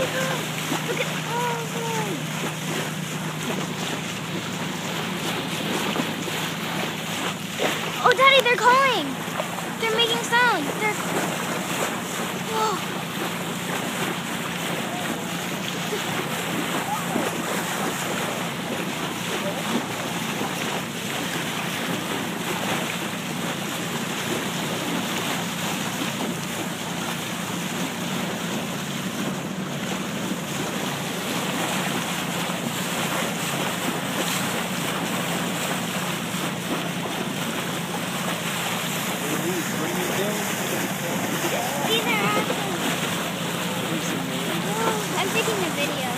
Look at all of them. Oh, Daddy, they're calling. They're making sounds. Whoa. These are awesome. I'm taking a video.